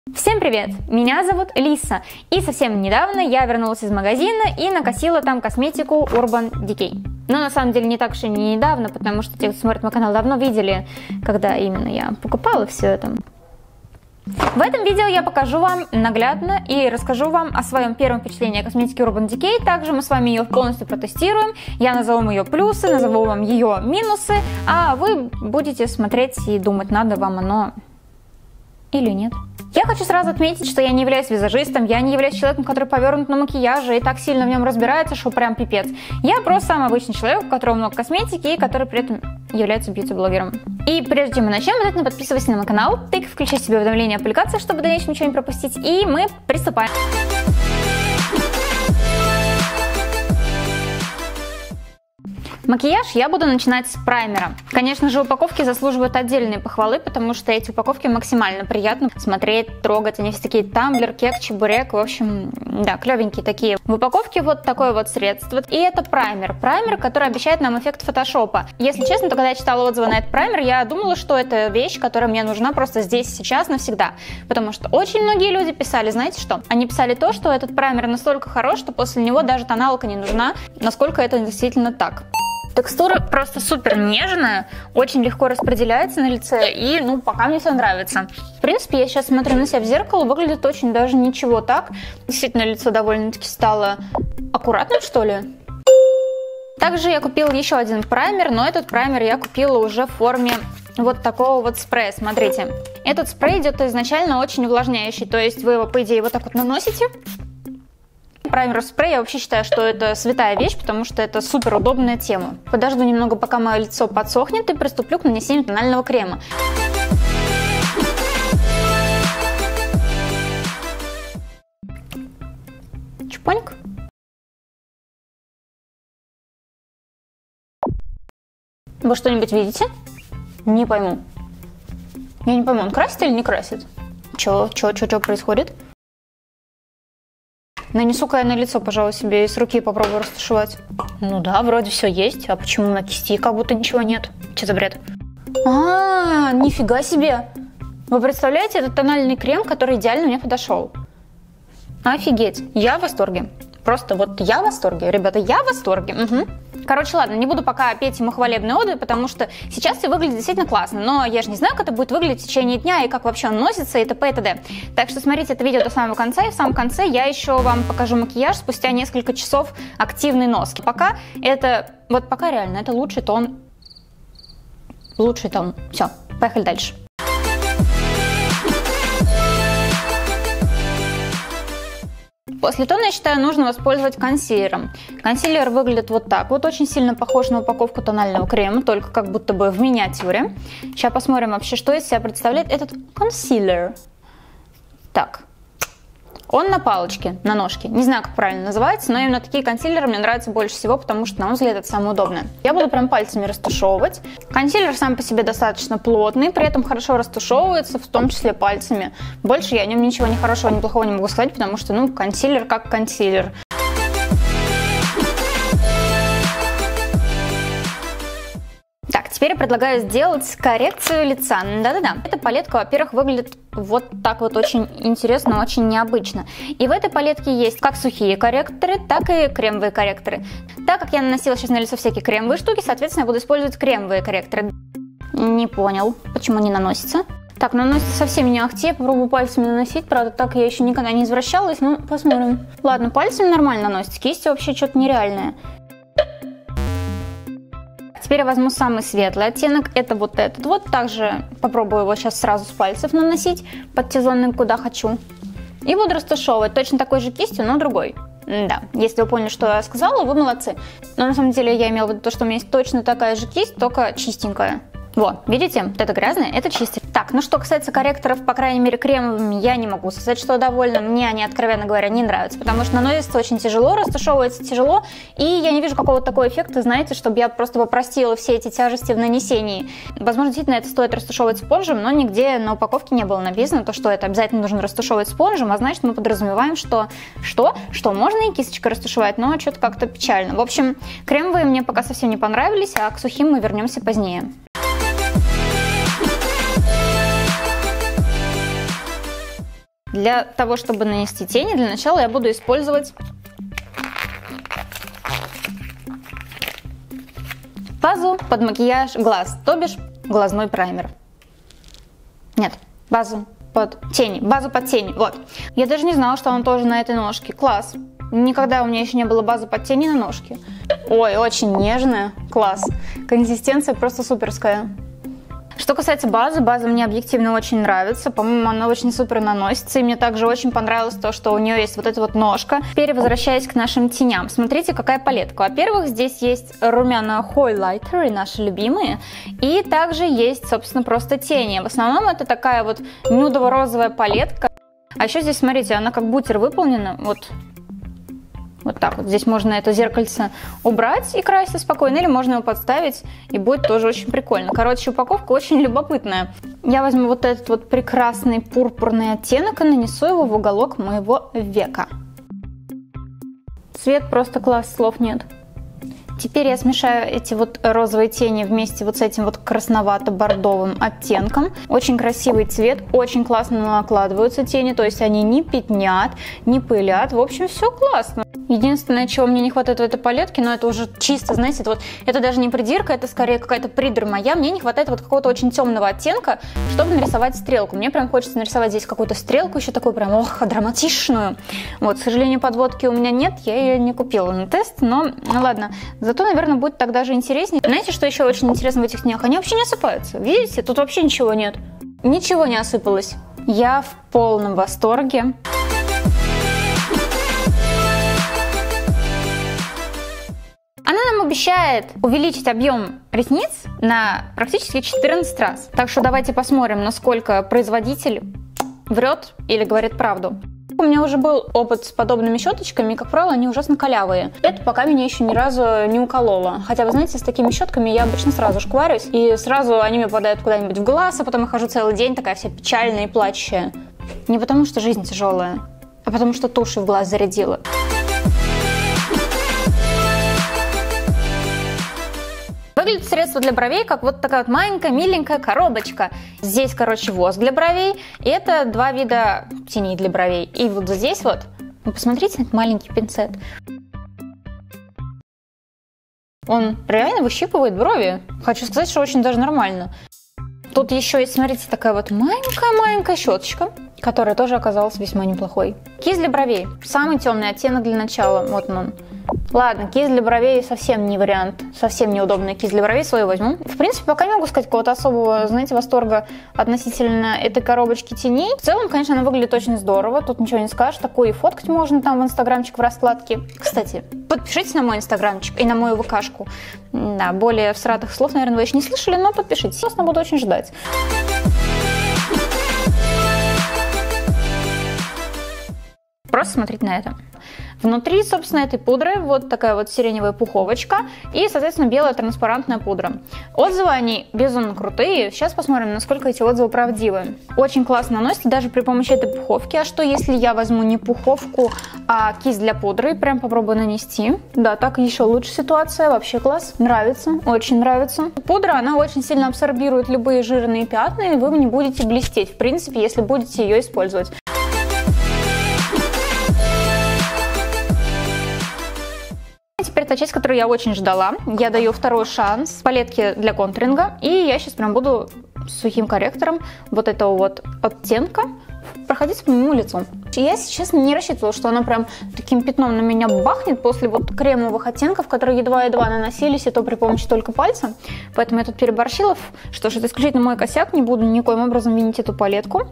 Всем привет! Меня зовут Лиса, и совсем недавно я вернулась из магазина и накосила там косметику Urban Decay. Но на самом деле не так уж и не недавно, потому что те, кто смотрит мой канал, давно видели, когда именно я покупала все это. В этом видео я покажу вам наглядно и расскажу вам о своем первом впечатлении о косметике Urban Decay. Также мы с вами ее полностью протестируем. Я назову ее плюсы, назову вам ее минусы, а вы будете смотреть и думать, надо вам оно или нет. Я хочу сразу отметить, что я не являюсь визажистом, я не являюсь человеком, который повернут на макияже и так сильно в нем разбирается, что прям пипец. Я просто самый обычный человек, у которого много косметики и который при этом является бьюти-блогером. И прежде чем мы начнем, обязательно подписывайся на мой канал, тык, включай себе уведомления о публикациях, чтобы в дальнейшем ничего не пропустить, и мы приступаем. Макияж я буду начинать с праймера. Конечно же, упаковки заслуживают отдельной похвалы, потому что эти упаковки максимально приятно смотреть, трогать. Они все такие тамблер, кек, чебурек, в общем, да, клевенькие такие. В упаковке вот такое вот средство. И это праймер. Праймер, который обещает нам эффект фотошопа. Если честно, то когда я читала отзывы на этот праймер, я думала, что это вещь, которая мне нужна просто здесь, сейчас, навсегда. Потому что очень многие люди писали, знаете что? Они писали то, что этот праймер настолько хорош, что после него даже тоналка не нужна, насколько это действительно так. Текстура просто супер нежная, очень легко распределяется на лице и, ну, пока мне все нравится. В принципе, я сейчас смотрю на себя в зеркало, выглядит очень даже ничего так. Действительно, лицо довольно-таки стало аккуратным, что ли. Также я купила еще один праймер, но этот праймер я купила уже в форме вот такого вот спрея, смотрите. Этот спрей идет изначально очень увлажняющий, то есть вы его, по идее, вот так вот наносите. Праймер спрей, я вообще считаю, что это святая вещь, потому что это супер удобная тема. Подожду немного, пока мое лицо подсохнет, и приступлю к нанесению тонального крема. Чпоньк. Вы что-нибудь видите? Не пойму. Я не пойму, он красит или не красит? Чё происходит? Нанесу-ка я на лицо, пожалуй, себе и с руки попробую растушевать. Ну да, вроде все есть. А почему на кисти как будто ничего нет? Что за бред? Нифига себе! Вы представляете, это тональный крем, который идеально мне подошел. Офигеть! Я в восторге. Просто вот я в восторге. Ребята, я в восторге. Угу. Короче, ладно, не буду пока петь ему хвалебные оды, потому что сейчас все выглядит действительно классно, но я же не знаю, как это будет выглядеть в течение дня и как вообще он носится и т.п. и т.д. Так что смотрите это видео до самого конца, и в самом конце я еще вам покажу макияж спустя несколько часов активной носки. Пока это, вот пока реально, это лучший тон. Лучший тон. Все, поехали дальше. После тона, я считаю, нужно воспользоваться консилером. Консилер выглядит вот так. Вот очень сильно похож на упаковку тонального крема, только как будто бы в миниатюре. Сейчас посмотрим вообще, что из себя представляет этот консилер. Так. Он на палочке, на ножке. Не знаю, как правильно называется, но именно такие консилеры мне нравятся больше всего, потому что, на мой взгляд, это самое удобное. Я буду прям пальцами растушевывать. Консилер сам по себе достаточно плотный, при этом хорошо растушевывается, в том числе пальцами. Больше я о нем ничего ни хорошего, ни плохого не могу сказать, потому что, ну, консилер как консилер. Теперь я предлагаю сделать коррекцию лица. Да-да-да. Эта палетка, во-первых, выглядит вот так вот очень интересно, очень необычно. И в этой палетке есть как сухие корректоры, так и кремовые корректоры. Так как я наносила сейчас на лицо всякие кремовые штуки, соответственно, я буду использовать кремовые корректоры. Не понял, почему не наносится. Так, наносится совсем не ахти, я попробую пальцами наносить, правда, так я еще никогда не извращалась, ну, посмотрим. Ладно, пальцами нормально наносится, кистью вообще что-то нереальное. Теперь я возьму самый светлый оттенок, это вот этот вот, также попробую его сейчас сразу с пальцев наносить под T-зоны, куда хочу. И буду растушевывать точно такой же кистью, но другой. Да, если вы поняли, что я сказала, вы молодцы. Но на самом деле я имела в виду то, что у меня есть точно такая же кисть, только чистенькая. Вот, видите, вот это грязное, это чистое. Так, ну что касается корректоров, по крайней мере кремовыми, я не могу сказать, что довольна. Мне они, откровенно говоря, не нравятся, потому что наносится очень тяжело, растушевывается тяжело, и я не вижу какого-то такого эффекта, знаете, чтобы я просто попростила все эти тяжести в нанесении. Возможно, действительно это стоит растушевывать спонжем, но нигде на упаковке не было написано, то, что это обязательно нужно растушевывать спонжем, а значит мы подразумеваем, что можно и кисточкой растушевать, но что-то как-то печально. В общем, кремовые мне пока совсем не понравились, а к сухим мы вернемся позднее. Для того, чтобы нанести тени, для начала я буду использовать базу под макияж глаз, то бишь глазной праймер. Нет, базу под тени, вот. Я даже не знала, что он тоже на этой ножке. Класс. Никогда у меня еще не было базы под тени на ножке. Ой, очень нежная, класс. Консистенция просто суперская. Что касается базы, база мне объективно очень нравится. По-моему, она очень супер наносится. И мне также очень понравилось то, что у нее есть вот эта вот ножка. Теперь возвращаясь к нашим теням. Смотрите, какая палетка. Во-первых, здесь есть румяна хайлайтеры, наши любимые. И также есть, собственно, просто тени. В основном это такая вот нюдово-розовая палетка. А еще здесь, смотрите, она как бутер выполнена. Вот так вот. Здесь можно это зеркальце убрать и краситься спокойно, или можно его подставить, и будет тоже очень прикольно. Короче, упаковка очень любопытная. Я возьму вот этот вот прекрасный пурпурный оттенок и нанесу его в уголок моего века. Цвет просто класс, слов нет. Теперь я смешаю эти вот розовые тени вместе вот с этим вот красновато-бордовым оттенком. Очень красивый цвет, очень классно накладываются тени, то есть они не пятнят, не пылят. В общем, все классно. Единственное, чего мне не хватает в этой палетке, но это уже чисто, знаете, это даже не придирка, это скорее какая-то придурь моя. Мне не хватает вот какого-то очень темного оттенка, чтобы нарисовать стрелку. Мне прям хочется нарисовать здесь какую-то стрелку, еще такую прям, драматичную. Вот, к сожалению, подводки у меня нет, я ее не купила на тест, но ладно. Зато, наверное, будет тогда же интереснее. Знаете, что еще очень интересно в этих тенях? Они вообще не осыпаются. Видите, тут вообще ничего нет. Ничего не осыпалось. Я в полном восторге. Она нам обещает увеличить объем ресниц на практически 14 раз. Так что давайте посмотрим, насколько производитель врет или говорит правду. У меня уже был опыт с подобными щеточками, и, как правило, они ужасно халявые. Это пока меня еще ни разу не укололо. Хотя, вы знаете, с такими щетками я обычно сразу шкварюсь, и сразу они мне попадают куда-нибудь в глаз, а потом я хожу целый день такая вся печальная и плачущая. Не потому что жизнь тяжелая, а потому что тушью в глаз зарядила. Выглядит средство для бровей как вот такая вот маленькая, миленькая коробочка. Здесь, короче, воск для бровей. И это два вида теней для бровей. И вот здесь вот, вы посмотрите на этот маленький пинцет. Он реально выщипывает брови. Хочу сказать, что очень даже нормально. Тут еще есть, смотрите, такая вот маленькая-маленькая щеточка, которая тоже оказалась весьма неплохой. Кисть для бровей. Самый темный оттенок для начала. Вот он. Ладно, кисть для бровей совсем не вариант, совсем неудобная кисть для бровей, свою возьму. В принципе, пока не могу сказать какого-то особого, знаете, восторга относительно этой коробочки теней. В целом, конечно, она выглядит очень здорово, тут ничего не скажешь, такое и фоткать можно там в инстаграмчик в раскладке. Кстати, подпишитесь на мой инстаграмчик и на мою ВКшку. Да, более всратых слов, наверное, вы еще не слышали, но подпишитесь, собственно, буду очень ждать. Просто смотрите на это. Внутри, собственно, этой пудры вот такая вот сиреневая пуховочка и, соответственно, белая транспарантная пудра. Отзывы они безумно крутые. Сейчас посмотрим, насколько эти отзывы правдивы. Очень классно наносится даже при помощи этой пуховки. А что, если я возьму не пуховку, а кисть для пудры и прям попробую нанести? Да, так еще лучше ситуация. Вообще класс. Нравится. Очень нравится. Пудра, она очень сильно абсорбирует любые жирные пятна, и вы не будете блестеть, в принципе, если будете ее использовать. Теперь та часть, которую я очень ждала. Я даю второй шанс палетке для контуринга. И я сейчас прям буду сухим корректором вот этого вот оттенка проходить по моему лицу. Я, если честно, не рассчитывала, что она прям таким пятном на меня бахнет после вот кремовых оттенков, которые едва-едва наносились, и то при помощи только пальца. Поэтому я тут переборщила. Что ж, это исключительно мой косяк. Не буду никоим образом винить эту палетку.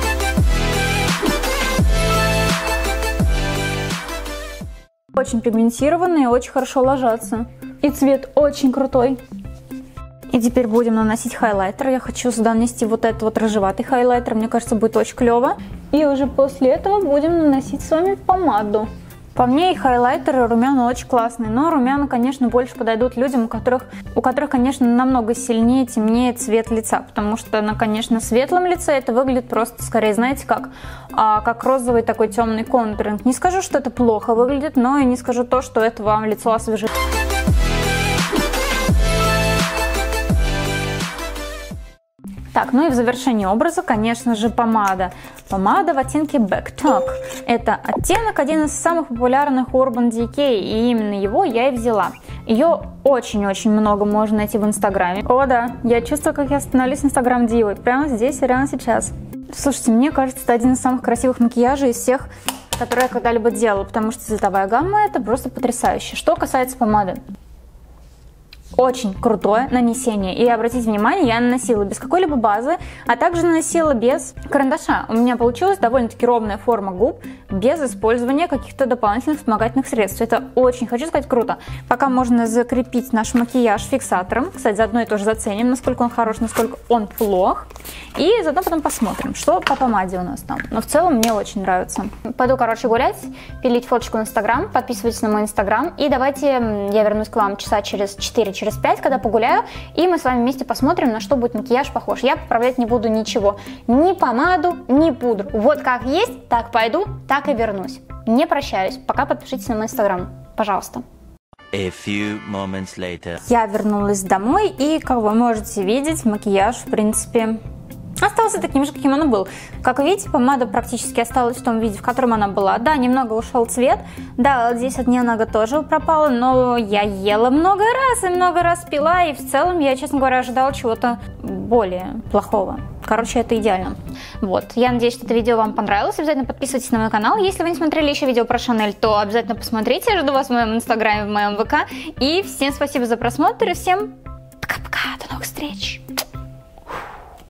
Очень пигментированные, очень хорошо ложатся. И цвет очень крутой. И теперь будем наносить хайлайтер. Я хочу сюда нанести вот этот вот рыжеватый хайлайтер. Мне кажется, будет очень клево. И уже после этого будем наносить с вами помаду. По мне и хайлайтеры, румяна очень классные. Но румяна, конечно, больше подойдут людям, у которых, конечно, намного сильнее темнее цвет лица. Потому что на, конечно, светлом лице это выглядит просто, скорее, знаете, как розовый такой темный контуринг. Не скажу, что это плохо выглядит, но и не скажу то, что это вам лицо освежит. Так, ну и в завершении образа, конечно же, помада. Помада в оттенке Back Talk. Это оттенок, один из самых популярных у Urban Decay, и именно его я и взяла. Ее очень-очень много можно найти в Инстаграме. О да, я чувствую, как я становлюсь Инстаграм-дивой. Прямо здесь и прямо сейчас. Слушайте, мне кажется, это один из самых красивых макияжей из всех, которые я когда-либо делала, потому что цветовая гамма это просто потрясающе. Что касается помады. Очень крутое нанесение. И обратите внимание, я наносила без какой-либо базы, а также наносила без карандаша. У меня получилась довольно-таки ровная форма губ, без использования каких-то дополнительных вспомогательных средств. Это очень, хочу сказать, круто. Пока можно закрепить наш макияж фиксатором. Кстати, заодно и тоже заценим, насколько он хорош, насколько он плох. И заодно потом посмотрим, что по помаде у нас там. Но в целом мне очень нравится. Пойду, короче, гулять, пилить фоточку в Инстаграм. Подписывайтесь на мой Инстаграм. И давайте я вернусь к вам часа через 4, через 5, когда погуляю. И мы с вами вместе посмотрим, на что будет макияж похож. Я поправлять не буду ничего. Ни помаду, ни пудру. Вот как есть, так пойду, так и вернусь. Не прощаюсь. Пока подпишитесь на мой Инстаграм. Пожалуйста. A few moments later. Я вернулась домой, и, как вы можете видеть, макияж, в принципе, остался таким же, каким он был. Как вы видите, помада практически осталась в том виде, в котором она была. Да, немного ушел цвет. Да, вот здесь от нее тоже пропала, но я ела много раз пила, и в целом я, честно говоря, ожидала чего-то более плохого. Короче, это идеально. Вот, я надеюсь, что это видео вам понравилось. Обязательно подписывайтесь на мой канал. Если вы не смотрели еще видео про Шанель, то обязательно посмотрите. Я жду вас в моем Инстаграме, в моем ВК. И всем спасибо за просмотр, и всем пока-пока, до новых встреч!